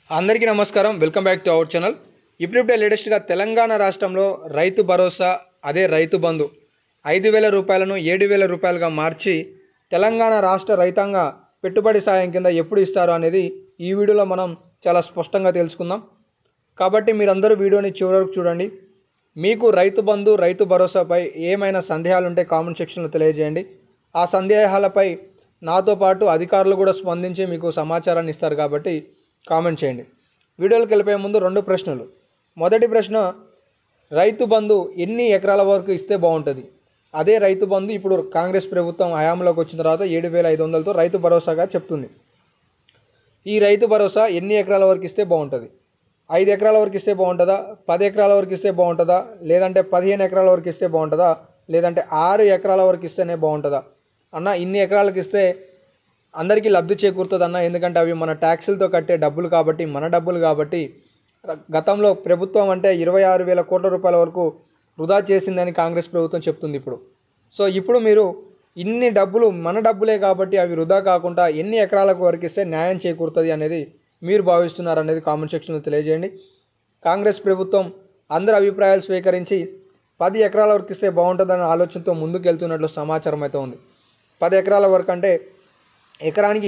అందరికీ నమస్కారం. Welcome back to our channel. ఇప్పుడిప్పుడే లేటెస్ట్గా తెలంగాణ రాష్ట్రంలో రైతు భరోసా అదే రైతు బంధు 5,000 రూపాయలను 7,000 రూపాయలుగా మార్చి తెలంగాణ రాష్ట్ర రైతాంగ పెట్టుబడి సాయం కింద ఎప్పుడు ఇస్తారో అనేది ఈ వీడియోలో మనం చాలా స్పష్టంగా తెలుసుకుందాం. కాబట్టి మీరందరూ వీడియోని చివరి వరకు చూడండి. మీకు రైతు బంధు రైతు భరోసాపై ఏమైనా సందేహాలు ఉంటే కామెంట్ సెక్షన్లో తెలియజేయండి. ఆ సందేహాలపై నాతో పాటు అధికారులు కూడా స్పందించి మీకు సమాచారాన్ని ఇస్తారు కాబట్టి కామెంట్ చేయండి. వీడియోలోకి వెళ్ళిపోయే ముందు 2 ప్రశ్నలు. మొదటి ప్రశ్న, రైతు బంధు ఎన్ని ఎకరాల వరకు ఇస్తే బాగుంటుంది? అదే రైతు బంధు ఇప్పుడు కాంగ్రెస్ ప్రభుత్వం హయాంలోకి వచ్చిన తర్వాత 7,500తో రైతు భరోసాగా చెప్తుంది. ఈ రైతు భరోసా ఎన్ని ఎకరాల వరకు ఇస్తే బాగుంటుంది? 5 ఎకరాల వరకు ఇస్తే బాగుంటుందా? 10 ఎకరాల వరకు ఇస్తే బాగుంటుందా? లేదంటే 15 ఎకరాల వరకు ఇస్తే బాగుంటుందా? లేదంటే 6 ఎకరాల వరకు ఇస్తేనే బాగుంటుందా? అన్న, ఇన్ని ఎకరాలకు ఇస్తే అందరికీ లబ్ధి చేకూరుతుందన్న. ఎందుకంటే అవి మన ట్యాక్సులతో కట్టే డబ్బులు కాబట్టి, మన డబ్బులు కాబట్టి. గతంలో ప్రభుత్వం అంటే 26,000 కోట్ల రూపాయల వరకు వృధా చేసిందని కాంగ్రెస్ ప్రభుత్వం చెప్తుంది ఇప్పుడు. సో ఇప్పుడు మీరు ఇన్ని డబ్బులు మన డబ్బులే కాబట్టి అవి వృధా కాకుండా ఎన్ని ఎకరాలకు వరకు ఇస్తే న్యాయం చేకూరుతుంది అనేది మీరు భావిస్తున్నారు అనేది కామెంట్ సెక్షన్లో తెలియజేయండి. కాంగ్రెస్ ప్రభుత్వం అందరి అభిప్రాయాలు స్వీకరించి 10 ఎకరాల వరకు ఇస్తే బాగుంటుందన్న ఆలోచనతో ముందుకు వెళ్తున్నట్లు సమాచారం అయితే ఉంది. 10 ఎకరాల వరకు అంటే ఎకరానికి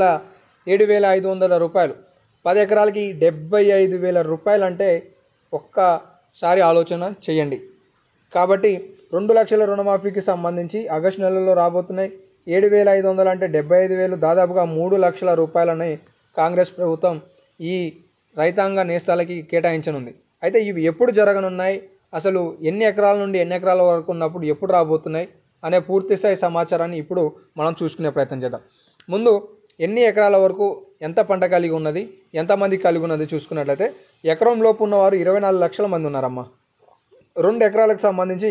7,500 రూపాయలు. 10 ఎకరాలకి 75,000 రూపాయలు అంటే ఒక్కసారి ఆలోచన చేయండి. కాబట్టి 2 లక్షల రుణమాఫీకి సంబంధించి ఆగస్టు నెలలో రాబోతున్నాయి. 7,500 అంటే 75,000, దాదాపుగా 3 లక్షల రూపాయలని కాంగ్రెస్ ప్రభుత్వం ఈ రైతాంగ నేస్తాలకి కేటాయించనుంది. అయితే ఇవి ఎప్పుడు జరగనున్నాయి, అసలు ఎన్ని ఎకరాల నుండి ఎన్ని ఎకరాల వరకు ఉన్నప్పుడు ఎప్పుడు రాబోతున్నాయి అనే పూర్తిస్థాయి సమాచారాన్ని ఇప్పుడు మనం చూసుకునే ప్రయత్నం చేద్దాం. ముందు ఎన్ని ఎకరాల వరకు ఎంత పంట కలిగి ఉన్నది, ఎంతమంది కలిగి ఉన్నది చూసుకున్నట్లయితే ఎకరం లోపు ఉన్నవారు 24 లక్షల మంది ఉన్నారమ్మా. 2 ఎకరాలకు సంబంధించి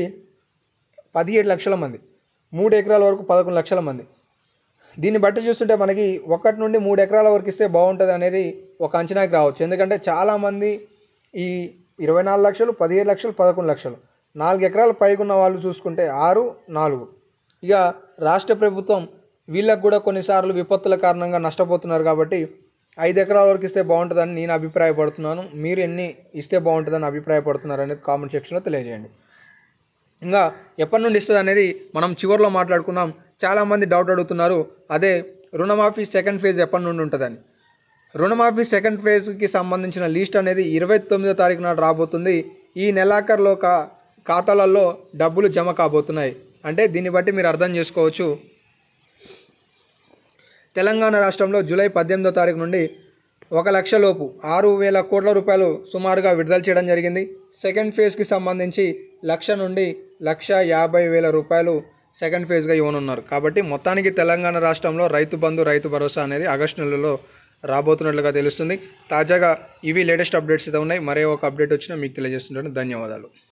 17 లక్షల మంది, 3 ఎకరాల వరకు 11 లక్షల మంది. దీన్ని బట్టి చూస్తుంటే మనకి 1 నుండి 3 ఎకరాల వరకు ఇస్తే బాగుంటుంది అనేది ఒక అంచనాకి రావచ్చు. ఎందుకంటే చాలామంది ఈ 24 లక్షలు, 17 లక్షలు, 11 లక్షలు, 4 ఎకరాల పైగా ఉన్న వాళ్ళు చూసుకుంటే 6, 4. ఇక రాష్ట్ర ప్రభుత్వం వీళ్ళకు కూడా కొన్నిసార్లు విపత్తుల కారణంగా నష్టపోతున్నారు కాబట్టి 5 ఎకరాల వరకు ఇస్తే బాగుంటుందని నేను అభిప్రాయపడుతున్నాను. మీరు ఎన్ని ఇస్తే బాగుంటుందని అభిప్రాయపడుతున్నారు అనేది కామెంట్ సెక్షన్లో తెలియజేయండి. ఇంకా ఎప్పటి నుండి ఇస్తుంది అనేది మనం చివరిలో మాట్లాడుకుందాం. చాలామంది డౌట్ అడుగుతున్నారు, అదే రుణమాఫీ సెకండ్ ఫేజ్ ఎప్పటి నుండి ఉంటుందని. రుణమాఫీ సెకండ్ ఫేజ్కి సంబంధించిన లిస్ట్ అనేది 29వ తారీఖు నాడు రాబోతుంది. ఈ నెలాఖరులో ఖాతాలలో డబ్బులు జమ కాబోతున్నాయి. అంటే దీన్ని బట్టి మీరు అర్థం చేసుకోవచ్చు, తెలంగాణ రాష్ట్రంలో జూలై 18వ తారీఖు నుండి 1 లక్ష లోపు 6,000 కోట్ల రూపాయలు సుమారుగా విడుదల చేయడం జరిగింది. సెకండ్ ఫేజ్కి సంబంధించి 1,00,000 నుండి 1,50,000 రూపాయలు సెకండ్ ఫేజ్గా ఇవ్వనున్నారు. కాబట్టి మొత్తానికి తెలంగాణ రాష్ట్రంలో రైతు బంధు రైతు భరోసా అనేది ఆగస్టు నెలలో రాబోతున్నట్లుగా తెలుస్తుంది. తాజాగా ఇవి లేటెస్ట్ అప్డేట్స్ అయితే ఉన్నాయి. మరే ఒక అప్డేట్ వచ్చినా మీకు తెలియజేస్తుంటాను. ధన్యవాదాలు.